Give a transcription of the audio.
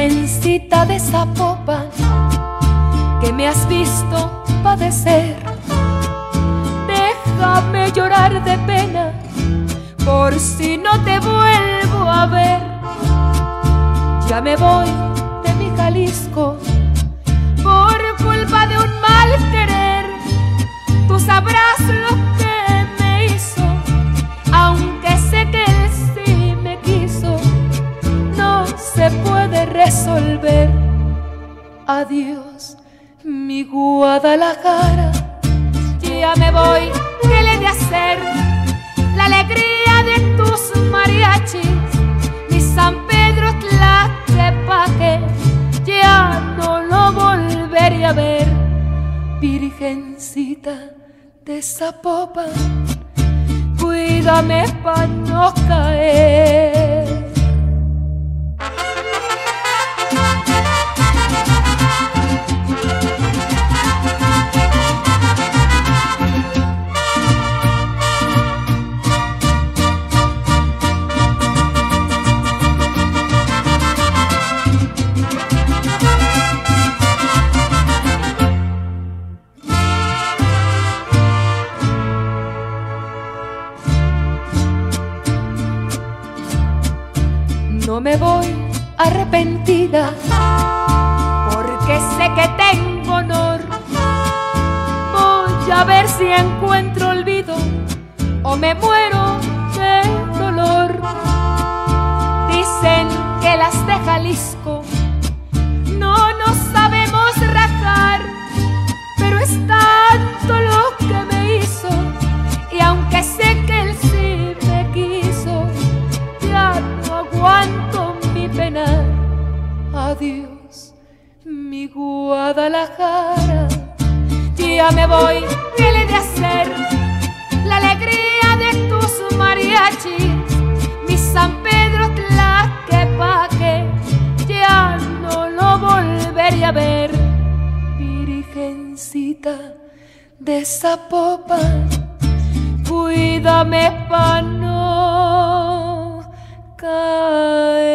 Virgencita de Zapopan, que me has visto padecer, déjame llorar de pena por si no te vuelvo a ver. Ya me voy de mi Jalisco por culpa de un mal querer. Tú sabrás lo que me hizo, aunque sé que él sí me quiso, no se puede resolver. Adiós, mi Guadalajara, ya me voy, ¿qué le he de hacer? La alegría de tus mariachis, mi San Pedro Tlaquepaque, ya no lo volveré a ver. Virgencita de Zapopan, cuídame pa' no caer. No me voy arrepentida, porque sé que tengo honor. Voy a ver si encuentro olvido o me muero de dolor. Dicen que las de Jalisco no nos sabemos rajar, pero es tanto lo que me hizo, y aunque sé que él sí me quiso, ya no aguanto mi pena. Adiós, mi Guadalajara, ya me voy, ¿qué le he de hacer? La alegría de tus mariachis, mi San Pedro Tlaquepaque, ya no lo volveré a ver. Virgencita de Zapopan, cuídame pa' no caer.